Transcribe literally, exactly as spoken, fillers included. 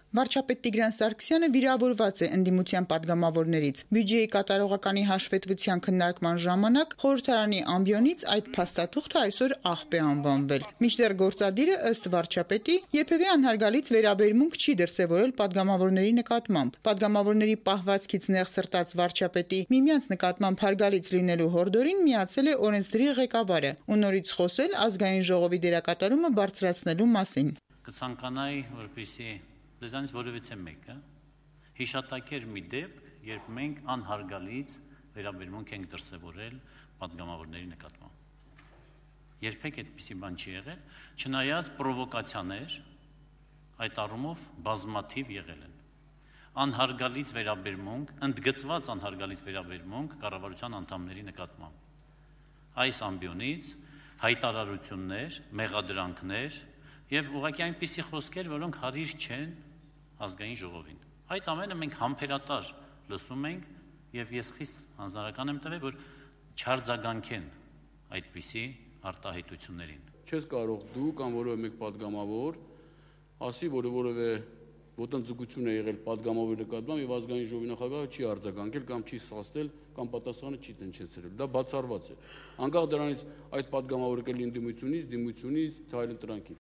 Վարչապետ Տիգրան Սարգսյանը վիրավորված է ընդդիմության պատգամավորներից։ Բյուջեի կատարողականի հաշվետվության քննարկման ժամանակ խորհրդարանի ամբիոնից այդ փաստաթուղթը այսօր աղբ է անվանվել։ Մինչդեռ գործադիրը ըստ վարչապետի երբևէ անհարգալից վերաբերմունք չի դրսևորել պատգամավորների նկատմամբ։ Պատգամավորների պահվածքից նեղսրտած վարչապետի միմյանց նկատմամբ հարգալից լինելու հորդորին միացել է օրենսդրի ղեկավարը ու նորից խոսել ազգային ժողովի դերակատարումը բարձրացնելու մասին։ Կցանկանայի, որպեսզի դեզանից որևիցե մեկը հիշատակեր մի դեպք, երբ մենք անհարգալից վերաբերմունք ենք դրսևորել պատգամավորների նկատմամբ։ Երբեք այդպիսի բան չի եղել, չնայած պրովոկացիաներ այդ առումով բազմաթիվ եղել են։ Անհարգալից վերաբերմունք, ընդգծված անհարգալից վերաբերմունք կառավարության անդամների նկատմամբ։ Այս ամբիոնից հայտարարություններ, մեղադրանքներ եւ ուղղակի այնպիսի խոսքեր, որոնք հարիր չեն ազգային ժողովին։ Այդ ամենը մենք համբերատար լսում ենք եւ ես խիստ հանձնարարական եմ տվել, որ չարձագանքեն այդպիսի արտահայտություններին։ Չես կարող դու կամ որևէ մեկ պատգամավոր ասի, որ որևէ ոտնձգություն է եղել պատգամավորի նկատմամբ եւ ազգային ժողովի նախագահը չի արձագանքել կամ չի սաստել կամ պատասխանը չի տնչեցրել։ Դա բացառված է։ Անկախ դրանից այդ պատգամավորը կլինի ընդդիմությունից, դիմությունից, թե այլ ընտրանքի։